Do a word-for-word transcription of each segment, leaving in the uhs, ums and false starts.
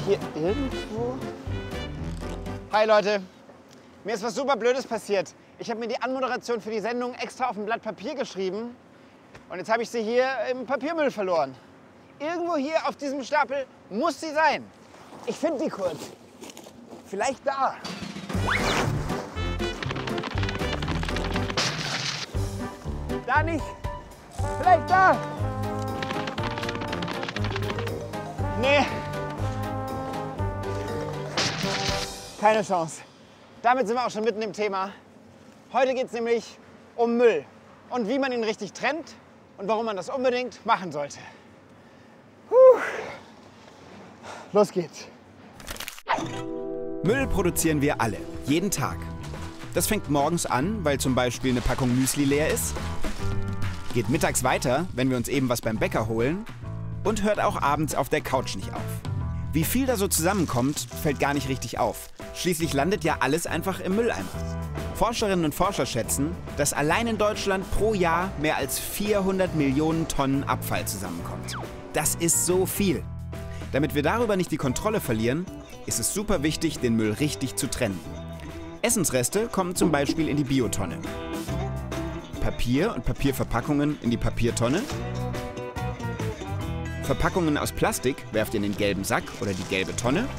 hier irgendwo? Hi Leute, mir ist was super Blödes passiert. Ich habe mir die Anmoderation für die Sendung extra auf ein Blatt Papier geschrieben und jetzt habe ich sie hier im Papiermüll verloren. Irgendwo hier auf diesem Stapel muss sie sein. Ich finde die kurz. Vielleicht da. Da nicht. Vielleicht da. Nee. Keine Chance. Damit sind wir auch schon mitten im Thema. Heute geht es nämlich um Müll und wie man ihn richtig trennt und warum man das unbedingt machen sollte. Puh. Los geht's. Müll produzieren wir alle, jeden Tag. Das fängt morgens an, weil zum Beispiel eine Packung Müsli leer ist, geht mittags weiter, wenn wir uns eben was beim Bäcker holen und hört auch abends auf der Couch nicht auf. Wie viel da so zusammenkommt, fällt gar nicht richtig auf. Schließlich landet ja alles einfach im Mülleimer. Forscherinnen und Forscher schätzen, dass allein in Deutschland pro Jahr mehr als vierhundert Millionen Tonnen Abfall zusammenkommt. Das ist so viel. Damit wir darüber nicht die Kontrolle verlieren, ist es super wichtig, den Müll richtig zu trennen. Essensreste kommen zum Beispiel in die Biotonne. Papier und Papierverpackungen in die Papiertonne. Verpackungen aus Plastik werft ihr in den gelben Sack oder die gelbe Tonne.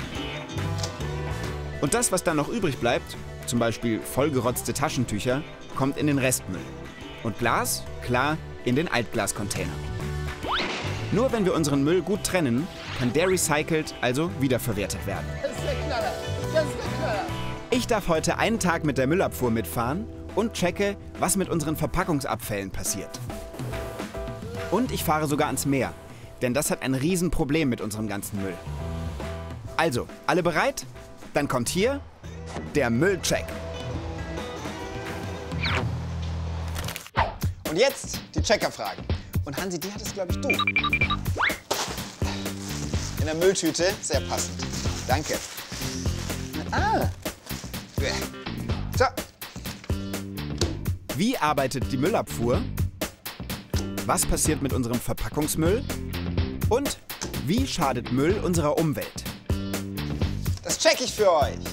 Und das, was dann noch übrig bleibt, zum Beispiel vollgerotzte Taschentücher, kommt in den Restmüll. Und Glas, klar, in den Altglascontainer. Nur wenn wir unseren Müll gut trennen, kann der recycelt, also wiederverwertet werden. Das ist der Knaller. Das ist der Knaller. Ich darf heute einen Tag mit der Müllabfuhr mitfahren und checke, was mit unseren Verpackungsabfällen passiert. Und ich fahre sogar ans Meer, denn das hat ein Riesenproblem mit unserem ganzen Müll. Also, alle bereit? Dann kommt hier der Müllcheck. Und jetzt die Checkerfragen. Und Hansi, die hattest, glaube ich, du. In der Mülltüte, sehr passend. Danke. Ah. So. Wie arbeitet die Müllabfuhr? Was passiert mit unserem Verpackungsmüll? Und wie schadet Müll unserer Umwelt? Das check ich für euch.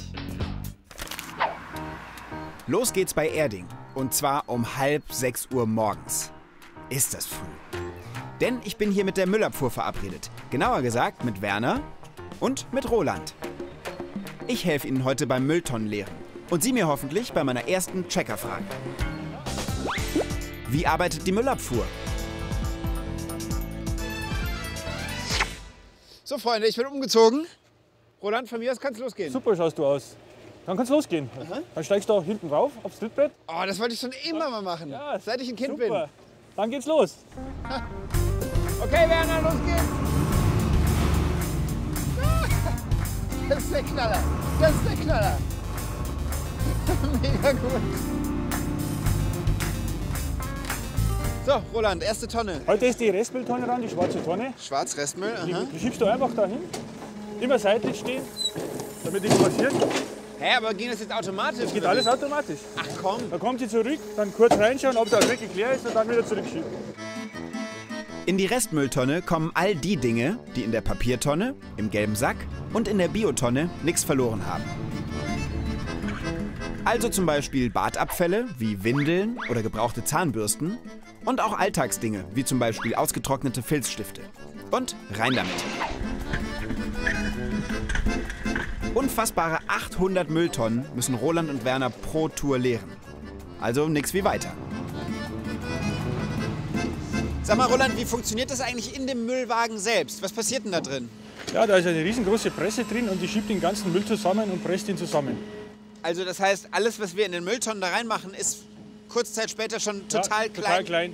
Los geht's bei Erding. Und zwar um halb sechs Uhr morgens. Ist das früh? Denn ich bin hier mit der Müllabfuhr verabredet. Genauer gesagt mit Werner und mit Roland. Ich helfe Ihnen heute beim Mülltonnenleeren. Und Sie mir hoffentlich bei meiner ersten Checkerfrage. Wie arbeitet die Müllabfuhr? So, Freunde, ich bin umgezogen. Roland, von mir aus kann's losgehen. Super schaust du aus. Dann kann's losgehen. Aha. Dann steigst du auch hinten rauf aufs Trittbrett. Oh, das wollte ich schon immer mal machen, Ja, seit ich ein Kind super. bin. Dann geht's los. Okay, Werner, los geht's. Das ist der Knaller. Das ist der Knaller. Mega gut. So, Roland, erste Tonne. Heute ist die Restmülltonne dran, die schwarze Tonne. Schwarz-Restmüll, Die, aha. die schiebst du einfach dahin. Immer seitlich stehen, damit nichts passiert. Hä, aber ging das jetzt automatisch? Geht oder alles wie? automatisch. Ach komm. Dann kommt sie zurück, dann kurz reinschauen, ob das wirklich leer ist und dann wieder zurückschieben. In die Restmülltonne kommen all die Dinge, die in der Papiertonne, im gelben Sack und in der Biotonne nichts verloren haben. Also zum Beispiel Badabfälle wie Windeln oder gebrauchte Zahnbürsten und auch Alltagsdinge wie zum Beispiel ausgetrocknete Filzstifte. Und rein damit. Unfassbare achthundert Mülltonnen müssen Roland und Werner pro Tour leeren. Also nix wie weiter. Sag mal, Roland, wie funktioniert das eigentlich in dem Müllwagen selbst? Was passiert denn da drin? Ja, da ist eine riesengroße Presse drin und die schiebt den ganzen Müll zusammen und presst ihn zusammen. Also das heißt, alles, was wir in den Mülltonnen da reinmachen, ist kurze Zeit später schon total ja, klein? Total klein.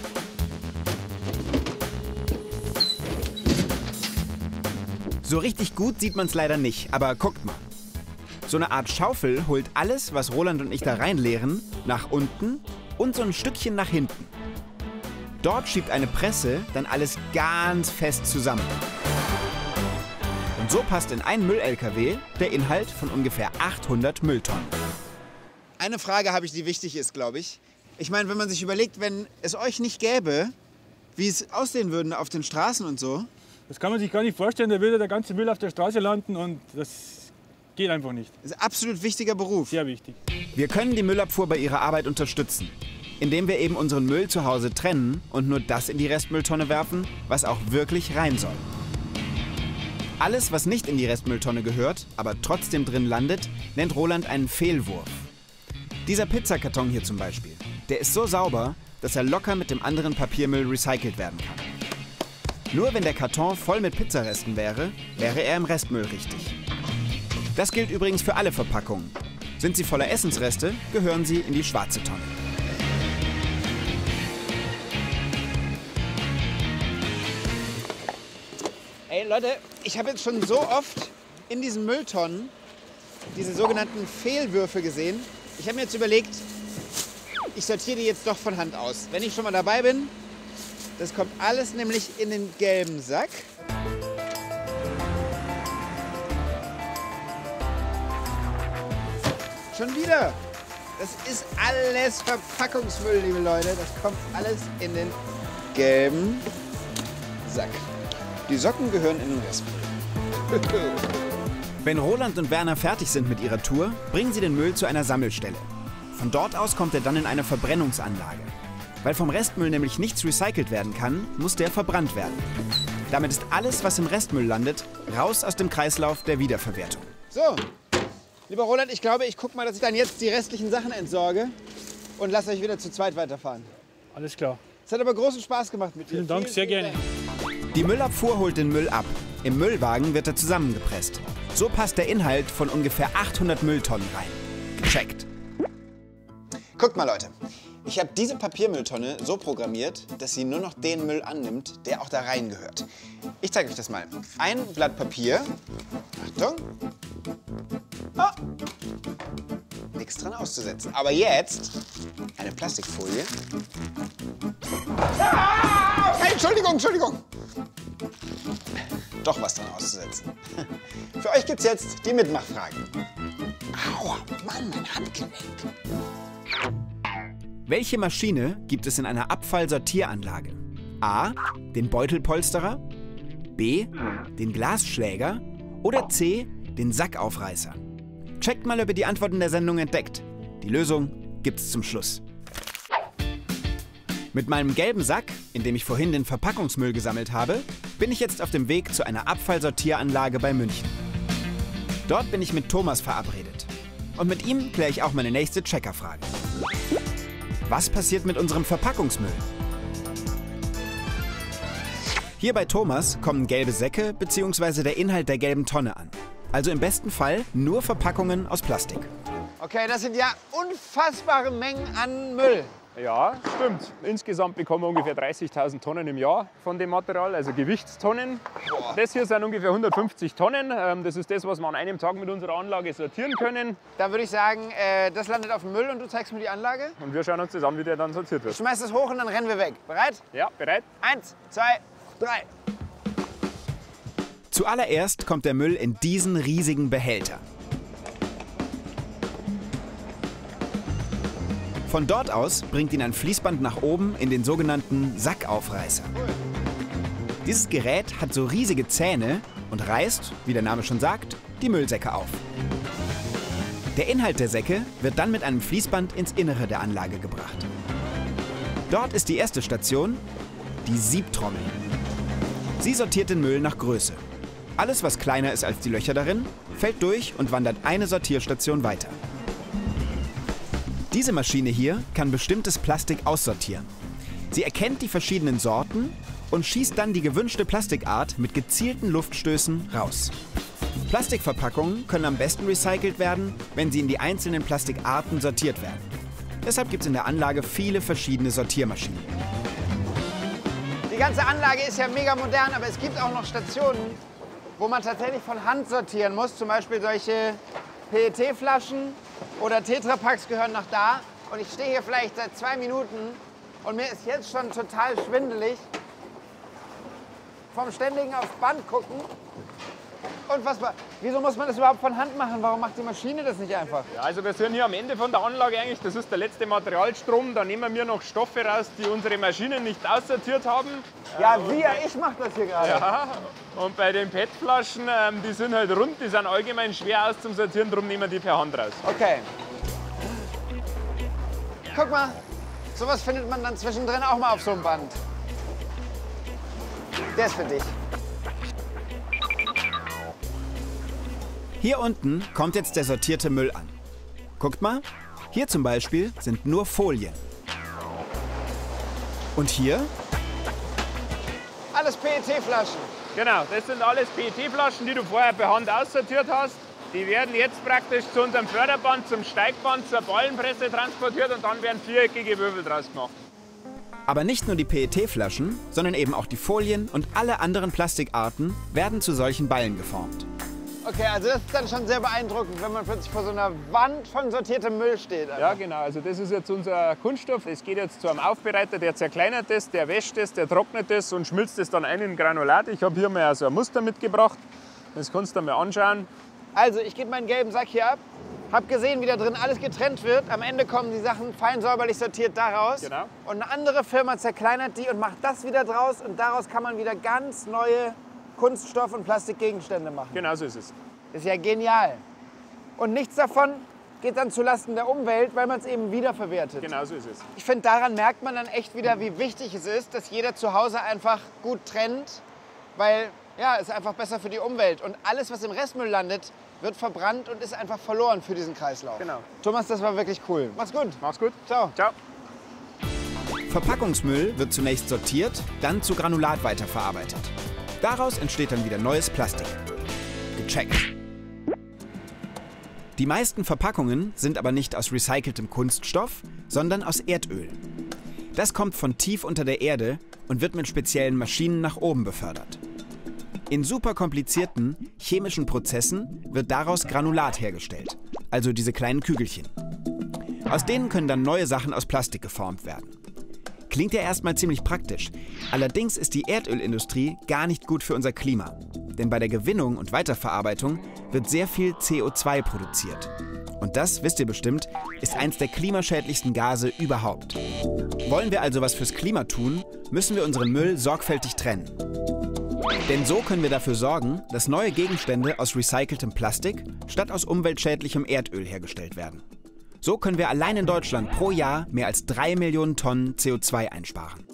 So richtig gut sieht man es leider nicht, aber guckt mal. So eine Art Schaufel holt alles, was Roland und ich da reinleeren, nach unten und so ein Stückchen nach hinten. Dort schiebt eine Presse dann alles ganz fest zusammen. Und so passt in einen Müll-L K W der Inhalt von ungefähr achthundert Mülltonnen. Eine Frage habe ich, die wichtig ist, glaube ich. Ich meine, wenn man sich überlegt, wenn es euch nicht gäbe, wie es aussehen würde auf den Straßen und so. Das kann man sich gar nicht vorstellen, da würde der ganze Müll auf der Straße landen und das geht einfach nicht. Das ist ein absolut wichtiger Beruf. Sehr wichtig. Wir können die Müllabfuhr bei ihrer Arbeit unterstützen, indem wir eben unseren Müll zu Hause trennen und nur das in die Restmülltonne werfen, was auch wirklich rein soll. Alles, was nicht in die Restmülltonne gehört, aber trotzdem drin landet, nennt Roland einen Fehlwurf. Dieser Pizzakarton hier zum Beispiel, der ist so sauber, dass er locker mit dem anderen Papiermüll recycelt werden kann. Nur wenn der Karton voll mit Pizzaresten wäre, wäre er im Restmüll richtig. Das gilt übrigens für alle Verpackungen. Sind sie voller Essensreste, gehören sie in die schwarze Tonne. Ey Leute, ich habe jetzt schon so oft in diesen Mülltonnen diese sogenannten Fehlwürfe gesehen. Ich habe mir jetzt überlegt, ich sortiere die jetzt doch von Hand aus. Wenn ich schon mal dabei bin, das kommt alles nämlich in den gelben Sack. Schon wieder. Das ist alles Verpackungsmüll, liebe Leute. Das kommt alles in den gelben Sack. Die Socken gehören in den Restmüll. Wenn Roland und Werner fertig sind mit ihrer Tour, bringen sie den Müll zu einer Sammelstelle. Von dort aus kommt er dann in eine Verbrennungsanlage. Weil vom Restmüll nämlich nichts recycelt werden kann, muss der verbrannt werden. Damit ist alles, was im Restmüll landet, raus aus dem Kreislauf der Wiederverwertung. So, lieber Roland, ich glaube, ich gucke mal, dass ich dann jetzt die restlichen Sachen entsorge und lasse euch wieder zu zweit weiterfahren. Alles klar. Es hat aber großen Spaß gemacht mit dir. Vielen Dank, sehr gerne. Die Müllabfuhr holt den Müll ab. Im Müllwagen wird er zusammengepresst. So passt der Inhalt von ungefähr achthundert Mülltonnen rein. Gecheckt. Guckt mal, Leute. Ich habe diese Papiermülltonne so programmiert, dass sie nur noch den Müll annimmt, der auch da rein gehört. Ich zeige euch das mal. Ein Blatt Papier. Achtung. Oh. Nichts dran auszusetzen. Aber jetzt eine Plastikfolie. Ah! Hey, Entschuldigung, Entschuldigung. Doch was dran auszusetzen. Für euch gibt's jetzt die Mitmachfragen. Aua, Mann, mein Handgelenk. Welche Maschine gibt es in einer Abfallsortieranlage? A. Den Beutelpolsterer, B. den Glasschläger oder C. den Sackaufreißer? Checkt mal, ob ihr die Antworten der Sendung entdeckt. Die Lösung gibt's zum Schluss. Mit meinem gelben Sack, in dem ich vorhin den Verpackungsmüll gesammelt habe, bin ich jetzt auf dem Weg zu einer Abfallsortieranlage bei München. Dort bin ich mit Thomas verabredet. Und mit ihm kläre ich auch meine nächste Checkerfrage. Was passiert mit unserem Verpackungsmüll? Hier bei Thomas kommen gelbe Säcke bzw. der Inhalt der gelben Tonne an. Also im besten Fall nur Verpackungen aus Plastik. Okay, das sind ja unfassbare Mengen an Müll. Ja, stimmt. Insgesamt bekommen wir ungefähr dreißigtausend Tonnen im Jahr von dem Material, also Gewichtstonnen. Boah. Das hier sind ungefähr hundertfünfzig Tonnen. Das ist das, was wir an einem Tag mit unserer Anlage sortieren können. Da würde ich sagen, äh, das landet auf dem Müll und du zeigst mir die Anlage. Und wir schauen uns das an, wie der dann sortiert Ich wird. schmeiß das hoch und dann rennen wir weg. Bereit? Ja, bereit? Eins, zwei, drei. Zuallererst kommt der Müll in diesen riesigen Behälter. Von dort aus bringt ihn ein Fließband nach oben in den sogenannten Sackaufreißer. Dieses Gerät hat so riesige Zähne und reißt, wie der Name schon sagt, die Müllsäcke auf. Der Inhalt der Säcke wird dann mit einem Fließband ins Innere der Anlage gebracht. Dort ist die erste Station, die Siebtrommel. Sie sortiert den Müll nach Größe. Alles, was kleiner ist als die Löcher darin, fällt durch und wandert eine Sortierstation weiter. Diese Maschine hier kann bestimmtes Plastik aussortieren. Sie erkennt die verschiedenen Sorten und schießt dann die gewünschte Plastikart mit gezielten Luftstößen raus. Plastikverpackungen können am besten recycelt werden, wenn sie in die einzelnen Plastikarten sortiert werden. Deshalb gibt es in der Anlage viele verschiedene Sortiermaschinen. Die ganze Anlage ist ja mega modern, aber es gibt auch noch Stationen, wo man tatsächlich von Hand sortieren muss. Zum Beispiel solche P E T-Flaschen oder Tetrapacks gehören noch da. Und ich stehe hier vielleicht seit zwei Minuten und mir ist jetzt schon total schwindelig vom ständigen aufs Band gucken. unfassbar. Wieso muss man das überhaupt von Hand machen? Warum macht die Maschine das nicht einfach? Ja, also wir sind hier am Ende von der Anlage eigentlich, das ist der letzte Materialstrom. Da nehmen wir noch Stoffe raus, die unsere Maschinen nicht aussortiert haben. Ja, wir, ich mache das hier gerade. Ja, und bei den P E T-Flaschen, ähm, die sind halt rund, die sind allgemein schwer auszusortieren, darum nehmen wir die per Hand raus. Okay. Guck mal, sowas findet man dann zwischendrin auch mal auf so einem Band. Der ist für dich. Hier unten kommt jetzt der sortierte Müll an. Guckt mal, hier zum Beispiel sind nur Folien. Und hier? Alles P E T-Flaschen. Genau, das sind alles P E T-Flaschen, die du vorher per Hand aussortiert hast. Die werden jetzt praktisch zu unserem Förderband, zum Steigband, zur Ballenpresse transportiert und dann werden viereckige Würfel draus gemacht. Aber nicht nur die P E T-Flaschen, sondern eben auch die Folien und alle anderen Plastikarten werden zu solchen Ballen geformt. Okay, also das ist dann schon sehr beeindruckend, wenn man plötzlich vor so einer Wand von sortiertem Müll steht. Einfach. Ja, genau. Also das ist jetzt unser Kunststoff. Es geht jetzt zu einem Aufbereiter, der zerkleinert es, der wäscht es, der trocknet es und schmilzt es dann ein in Granulat. Ich habe hier mal so ein Muster mitgebracht. Das kannst du dir mal anschauen. Also ich gebe meinen gelben Sack hier ab, habe gesehen, wie da drin alles getrennt wird. Am Ende kommen die Sachen fein säuberlich sortiert daraus. Genau. Und eine andere Firma zerkleinert die und macht das wieder draus. Und daraus kann man wieder ganz neue Kunststoff- und Plastikgegenstände machen. Genau so ist es. Das ist ja genial. Und nichts davon geht dann zulasten der Umwelt, weil man es eben wiederverwertet. Genau so ist es. Ich finde, daran merkt man dann echt wieder, wie wichtig es ist, dass jeder zu Hause einfach gut trennt, weil ja, es ist einfach besser für die Umwelt. Und alles, was im Restmüll landet, wird verbrannt und ist einfach verloren für diesen Kreislauf. Genau. Thomas, das war wirklich cool. Mach's gut. Mach's gut. Ciao. Ciao. Verpackungsmüll wird zunächst sortiert, dann zu Granulat weiterverarbeitet. Daraus entsteht dann wieder neues Plastik. Gecheckt. Die meisten Verpackungen sind aber nicht aus recyceltem Kunststoff, sondern aus Erdöl. Das kommt von tief unter der Erde und wird mit speziellen Maschinen nach oben befördert. In super komplizierten chemischen Prozessen wird daraus Granulat hergestellt, also diese kleinen Kügelchen. Aus denen können dann neue Sachen aus Plastik geformt werden. Klingt ja erstmal ziemlich praktisch, allerdings ist die Erdölindustrie gar nicht gut für unser Klima. Denn bei der Gewinnung und Weiterverarbeitung wird sehr viel C O zwei produziert. Und das, wisst ihr bestimmt, ist eins der klimaschädlichsten Gase überhaupt. Wollen wir also was fürs Klima tun, müssen wir unseren Müll sorgfältig trennen. Denn so können wir dafür sorgen, dass neue Gegenstände aus recyceltem Plastik statt aus umweltschädlichem Erdöl hergestellt werden. So können wir allein in Deutschland pro Jahr mehr als drei Millionen Tonnen C O zwei einsparen.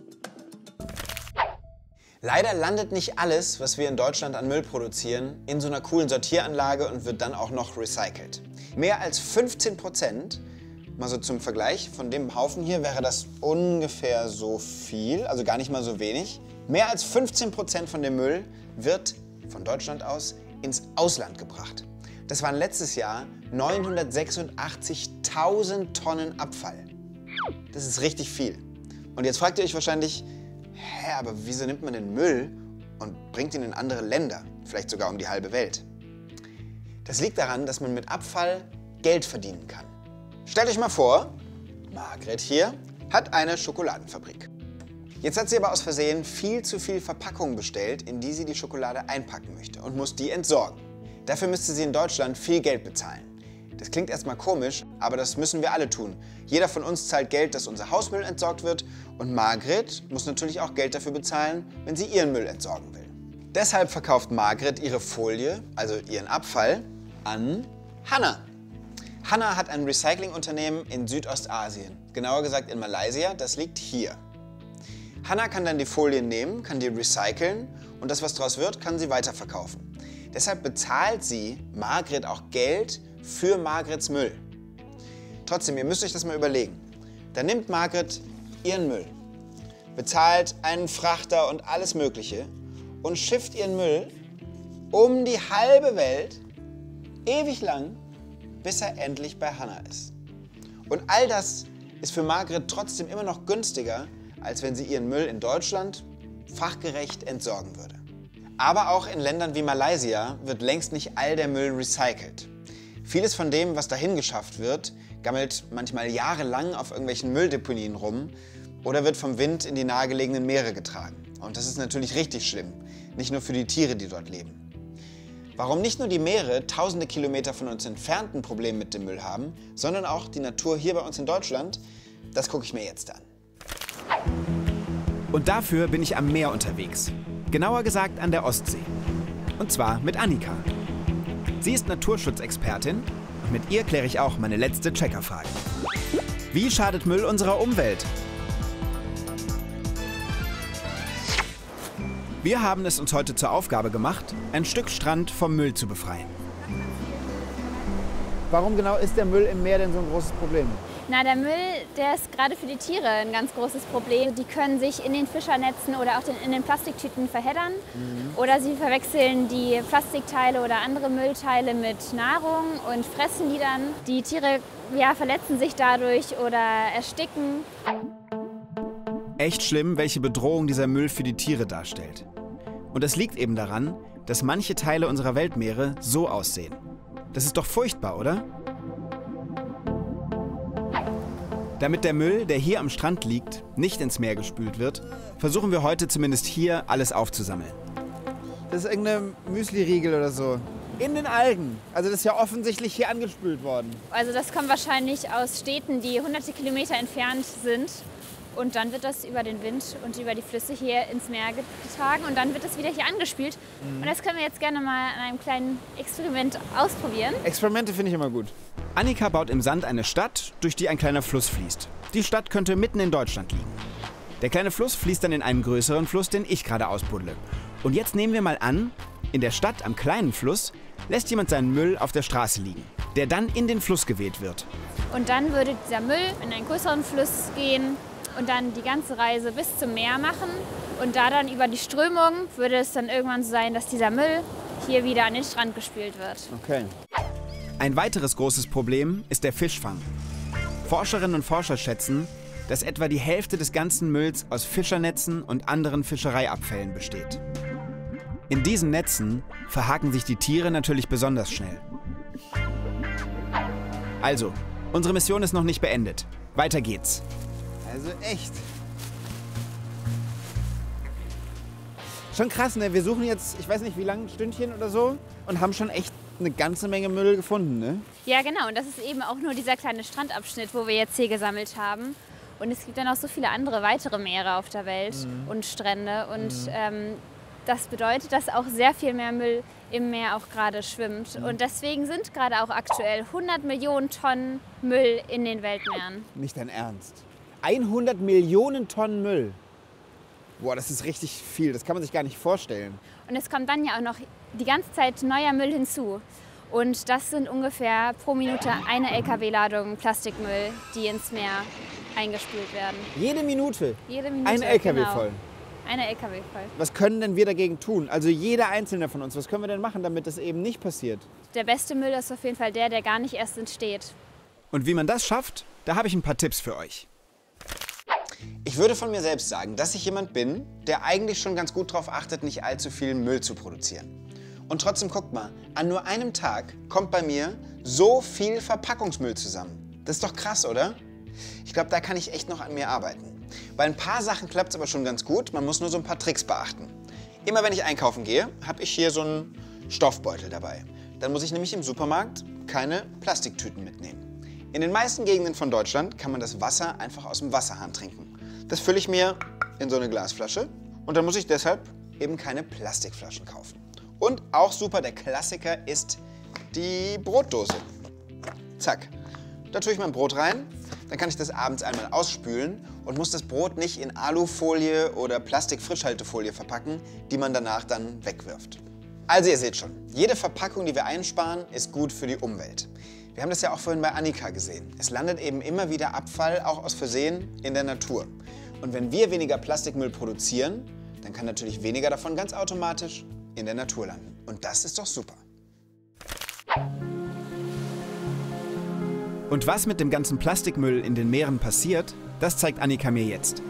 Leider landet nicht alles, was wir in Deutschland an Müll produzieren, in so einer coolen Sortieranlage und wird dann auch noch recycelt. Mehr als fünfzehn Prozent, mal so zum Vergleich, von dem Haufen hier wäre das ungefähr so viel, also gar nicht mal so wenig. Mehr als fünfzehn Prozent von dem Müll wird von Deutschland aus ins Ausland gebracht. Das waren letztes Jahr neunhundertsechsundachtzigtausend Tonnen Abfall. Das ist richtig viel. Und jetzt fragt ihr euch wahrscheinlich, hä, aber wieso nimmt man den Müll und bringt ihn in andere Länder, vielleicht sogar um die halbe Welt? Das liegt daran, dass man mit Abfall Geld verdienen kann. Stellt euch mal vor, Margret hier hat eine Schokoladenfabrik. Jetzt hat sie aber aus Versehen viel zu viel Verpackung bestellt, in die sie die Schokolade einpacken möchte und muss die entsorgen. Dafür müsste sie in Deutschland viel Geld bezahlen. Das klingt erstmal komisch, aber das müssen wir alle tun. Jeder von uns zahlt Geld, dass unser Hausmüll entsorgt wird und Margret muss natürlich auch Geld dafür bezahlen, wenn sie ihren Müll entsorgen will. Deshalb verkauft Margret ihre Folie, also ihren Abfall, an Hanna. Hanna hat ein Recyclingunternehmen in Südostasien, genauer gesagt in Malaysia, das liegt hier. Hanna kann dann die Folien nehmen, kann die recyceln und das, was daraus wird, kann sie weiterverkaufen. Deshalb bezahlt sie Margret auch Geld für Margrets Müll. Trotzdem, ihr müsst euch das mal überlegen. Da nimmt Margret ihren Müll, bezahlt einen Frachter und alles Mögliche und schifft ihren Müll um die halbe Welt, ewig lang, bis er endlich bei Hanna ist. Und all das ist für Margret trotzdem immer noch günstiger, als wenn sie ihren Müll in Deutschland fachgerecht entsorgen würde. Aber auch in Ländern wie Malaysia wird längst nicht all der Müll recycelt. Vieles von dem, was dahin geschafft wird, gammelt manchmal jahrelang auf irgendwelchen Mülldeponien rum oder wird vom Wind in die nahegelegenen Meere getragen. Und das ist natürlich richtig schlimm, nicht nur für die Tiere, die dort leben. Warum nicht nur die Meere tausende Kilometer von uns entfernt ein Problem mit dem Müll haben, sondern auch die Natur hier bei uns in Deutschland, das gucke ich mir jetzt an. Und dafür bin ich am Meer unterwegs. Genauer gesagt an der Ostsee. Und zwar mit Annika. Sie ist Naturschutzexpertin und mit ihr kläre ich auch meine letzte Checkerfrage. Wie schadet Müll unserer Umwelt? Wir haben es uns heute zur Aufgabe gemacht, ein Stück Strand vom Müll zu befreien. Warum genau ist der Müll im Meer denn so ein großes Problem? Na, der Müll, der ist gerade für die Tiere ein ganz großes Problem. Die können sich in den Fischernetzen oder auch in den Plastiktüten verheddern. Mhm. Oder sie verwechseln die Plastikteile oder andere Müllteile mit Nahrung und fressen die dann. Die Tiere ja, verletzen sich dadurch oder ersticken. Echt schlimm, welche Bedrohung dieser Müll für die Tiere darstellt. Und das liegt eben daran, dass manche Teile unserer Weltmeere so aussehen. Das ist doch furchtbar, oder? Damit der Müll, der hier am Strand liegt, nicht ins Meer gespült wird, versuchen wir heute zumindest hier alles aufzusammeln. Das ist irgendein Müsli-Riegel oder so. In den Algen. Also das ist ja offensichtlich hier angespült worden. Also das kommt wahrscheinlich aus Städten, die hunderte Kilometer entfernt sind. Und dann wird das über den Wind und über die Flüsse hier ins Meer getragen und dann wird das wieder hier angespült. Mhm. Und das können wir jetzt gerne mal an einem kleinen Experiment ausprobieren. Experimente finde ich immer gut. Annika baut im Sand eine Stadt, durch die ein kleiner Fluss fließt. Die Stadt könnte mitten in Deutschland liegen. Der kleine Fluss fließt dann in einen größeren Fluss, den ich gerade ausbuddle. Und jetzt nehmen wir mal an, in der Stadt am kleinen Fluss lässt jemand seinen Müll auf der Straße liegen, der dann in den Fluss geweht wird. Und dann würde dieser Müll in einen größeren Fluss gehen und dann die ganze Reise bis zum Meer machen. Und da dann über die Strömung würde es dann irgendwann so sein, dass dieser Müll hier wieder an den Strand gespült wird. Okay. Ein weiteres großes Problem ist der Fischfang. Forscherinnen und Forscher schätzen, dass etwa die Hälfte des ganzen Mülls aus Fischernetzen und anderen Fischereiabfällen besteht. In diesen Netzen verhaken sich die Tiere natürlich besonders schnell. Also, unsere Mission ist noch nicht beendet. Weiter geht's. Also echt. Schon krass, ne? Wir suchen jetzt, ich weiß nicht wie lange, ein Stündchen oder so und haben schon echt eine ganze Menge Müll gefunden, ne? Ja, genau. Und das ist eben auch nur dieser kleine Strandabschnitt, wo wir jetzt hier gesammelt haben. Und es gibt dann auch so viele andere weitere Meere auf der Welt mhm. und Strände. Und mhm. ähm, das bedeutet, dass auch sehr viel mehr Müll im Meer auch gerade schwimmt. Mhm. Und deswegen sind gerade auch aktuell hundert Millionen Tonnen Müll in den Weltmeeren. Nicht dein Ernst? hundert Millionen Tonnen Müll. Boah, das ist richtig viel. Das kann man sich gar nicht vorstellen. Und es kommt dann ja auch noch die ganze Zeit neuer Müll hinzu. Und das sind ungefähr pro Minute eine L K W-Ladung Plastikmüll, die ins Meer eingespült werden. Jede Minute? Jede Minute, ein L K W genau. voll? Eine L K W voll. Was können denn wir dagegen tun? Also jeder Einzelne von uns, was können wir denn machen, damit das eben nicht passiert? Der beste Müll ist auf jeden Fall der, der gar nicht erst entsteht. Und wie man das schafft, da habe ich ein paar Tipps für euch. Ich würde von mir selbst sagen, dass ich jemand bin, der eigentlich schon ganz gut darauf achtet, nicht allzu viel Müll zu produzieren. Und trotzdem, guckt mal, an nur einem Tag kommt bei mir so viel Verpackungsmüll zusammen. Das ist doch krass, oder? Ich glaube, da kann ich echt noch an mir arbeiten. Bei ein paar Sachen klappt es aber schon ganz gut, man muss nur so ein paar Tricks beachten. Immer wenn ich einkaufen gehe, habe ich hier so einen Stoffbeutel dabei. Dann muss ich nämlich im Supermarkt keine Plastiktüten mitnehmen. In den meisten Gegenden von Deutschland kann man das Wasser einfach aus dem Wasserhahn trinken. Das fülle ich mir in so eine Glasflasche und dann muss ich deshalb eben keine Plastikflaschen kaufen. Und auch super, der Klassiker ist die Brotdose. Zack, da tue ich mein Brot rein, dann kann ich das abends einmal ausspülen und muss das Brot nicht in Alufolie oder Plastikfrischhaltefolie verpacken, die man danach dann wegwirft. Also ihr seht schon, jede Verpackung, die wir einsparen, ist gut für die Umwelt. Wir haben das ja auch vorhin bei Annika gesehen. Es landet eben immer wieder Abfall, auch aus Versehen, in der Natur. Und wenn wir weniger Plastikmüll produzieren, dann kann natürlich weniger davon ganz automatisch in der Natur landen. Und das ist doch super. Und was mit dem ganzen Plastikmüll in den Meeren passiert, das zeigt Annika mir jetzt.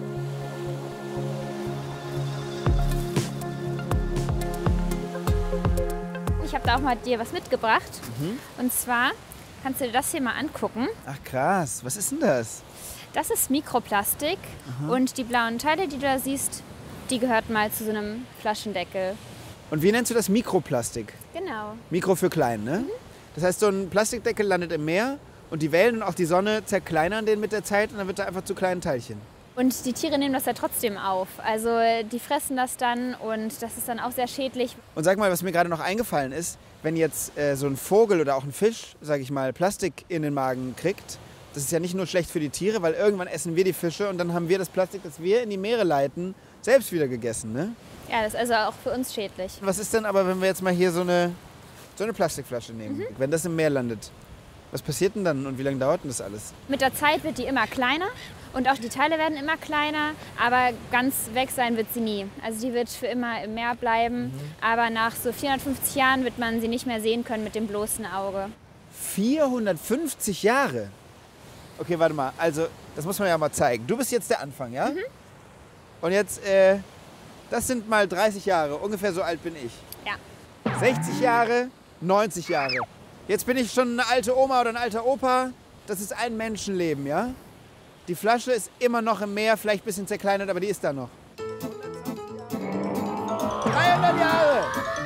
Ich habe da auch mal dir was mitgebracht. Mhm. Und zwar kannst du dir das hier mal angucken. Ach krass, was ist denn das? Das ist Mikroplastik. Aha. Und die blauen Teile, die du da siehst, die gehört mal zu so einem Flaschendeckel. Und wie nennst du das? Mikroplastik? Genau. Mikro für klein, ne? Mhm. Das heißt, so ein Plastikdeckel landet im Meer und die Wellen und auch die Sonne zerkleinern den mit der Zeit und dann wird er einfach zu kleinen Teilchen. Und die Tiere nehmen das ja trotzdem auf. Also die fressen das dann und das ist dann auch sehr schädlich. Und sag mal, was mir gerade noch eingefallen ist, wenn jetzt äh, so ein Vogel oder auch ein Fisch, sag ich mal, Plastik in den Magen kriegt, das ist ja nicht nur schlecht für die Tiere, weil irgendwann essen wir die Fische und dann haben wir das Plastik, das wir in die Meere leiten, selbst wieder gegessen, ne? Ja, das ist also auch für uns schädlich. Was ist denn aber, wenn wir jetzt mal hier so eine, so eine Plastikflasche nehmen, mhm. wenn das im Meer landet? Was passiert denn dann und wie lange dauert denn das alles? Mit der Zeit wird die immer kleiner und auch die Teile werden immer kleiner, aber ganz weg sein wird sie nie. Also die wird für immer im Meer bleiben, mhm. aber nach so vierhundertfünfzig Jahren wird man sie nicht mehr sehen können mit dem bloßen Auge. vierhundertfünfzig Jahre? Okay, warte mal, also das muss man ja mal zeigen. Du bist jetzt der Anfang, ja? Mhm. Und jetzt, äh, das sind mal dreißig Jahre, ungefähr so alt bin ich. Ja. sechzig Jahre, neunzig Jahre. Jetzt bin ich schon eine alte Oma oder ein alter Opa. Das ist ein Menschenleben, ja? Die Flasche ist immer noch im Meer, vielleicht ein bisschen zerkleinert, aber die ist da noch. dreihundert Jahre!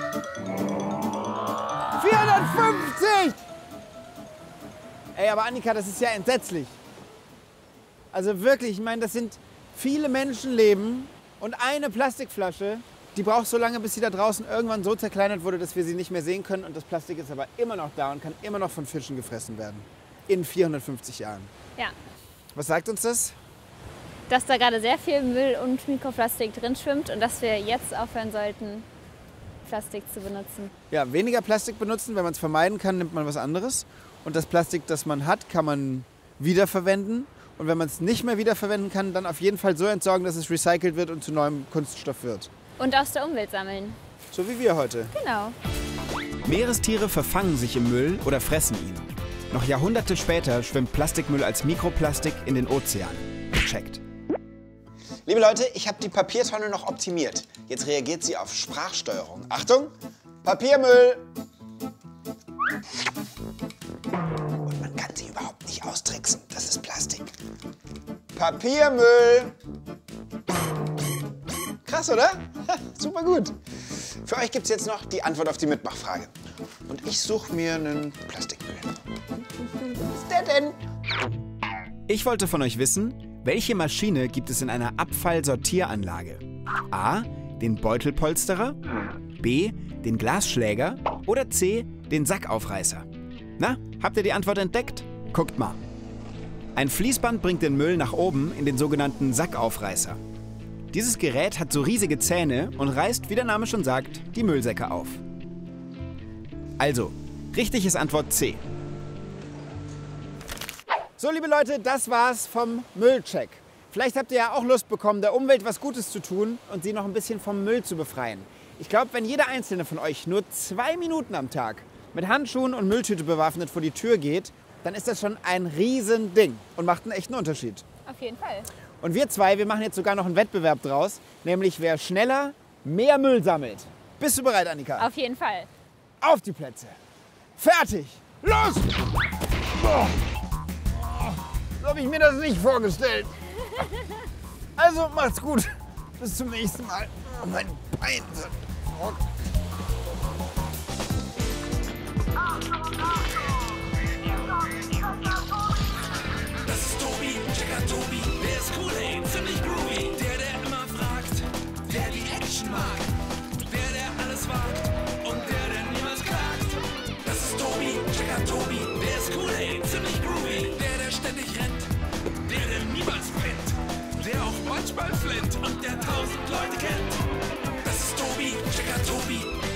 vierhundertfünfzig! Ey, aber Annika, das ist ja entsetzlich. Also wirklich, ich meine, das sind viele Menschenleben und eine Plastikflasche, die braucht so lange, bis sie da draußen irgendwann so zerkleinert wurde, dass wir sie nicht mehr sehen können. Und das Plastik ist aber immer noch da und kann immer noch von Fischen gefressen werden. In vierhundertfünfzig Jahren. Ja. Was sagt uns das? Dass da gerade sehr viel Müll und Mikroplastik drin schwimmt und dass wir jetzt aufhören sollten, Plastik zu benutzen. Ja, weniger Plastik benutzen. Wenn man es vermeiden kann, nimmt man was anderes. Und das Plastik, das man hat, kann man wiederverwenden. Und wenn man es nicht mehr wiederverwenden kann, dann auf jeden Fall so entsorgen, dass es recycelt wird und zu neuem Kunststoff wird. Und aus der Umwelt sammeln. So wie wir heute. Genau. Meerestiere verfangen sich im Müll oder fressen ihn. Noch Jahrhunderte später schwimmt Plastikmüll als Mikroplastik in den Ozean. Gecheckt. Liebe Leute, ich habe die Papiertonne noch optimiert. Jetzt reagiert sie auf Sprachsteuerung. Achtung, Papiermüll! Und man kann sie überhaupt nicht austricksen. Das ist Plastik. Papiermüll! Krass, oder? Super gut. Für euch gibt es jetzt noch die Antwort auf die Mitmachfrage. Und ich suche mir einen Plastikmüll. Was ist der denn? Ich wollte von euch wissen, welche Maschine gibt es in einer Abfallsortieranlage? A. Den Beutelpolsterer, B. Den Glasschläger oder C. Den Sackaufreißer? Na, habt ihr die Antwort entdeckt? Guckt mal. Ein Fließband bringt den Müll nach oben in den sogenannten Sackaufreißer. Dieses Gerät hat so riesige Zähne und reißt, wie der Name schon sagt, die Müllsäcke auf. Also, richtig ist Antwort C. So, liebe Leute, das war's vom Müllcheck. Vielleicht habt ihr ja auch Lust bekommen, der Umwelt was Gutes zu tun und sie noch ein bisschen vom Müll zu befreien. Ich glaube, wenn jeder einzelne von euch nur zwei Minuten am Tag mit Handschuhen und Mülltüte bewaffnet vor die Tür geht, dann ist das schon ein Riesending und macht einen echten Unterschied. Auf jeden Fall. Und wir zwei, wir machen jetzt sogar noch einen Wettbewerb draus, nämlich wer schneller mehr Müll sammelt. Bist du bereit, Annika? Auf jeden Fall. Auf die Plätze. Fertig. Los! Oh. So habe ich mir das nicht vorgestellt. Also macht's gut. Bis zum nächsten Mal. Oh, mein Bein sind verrückt. Das ist Tobi, Checker Tobi, der ist cool, hey, ziemlich groovy. Der, der immer fragt, der die Action mag, der, der alles wagt und der, der niemals klagt. Das ist Tobi, Checker Tobi, der ist cool, hey, ziemlich groovy. Der, der ständig rennt, der, der niemals pennt, der auch manchmal flennt und der tausend Leute kennt. Das ist Tobi, Checker Tobi,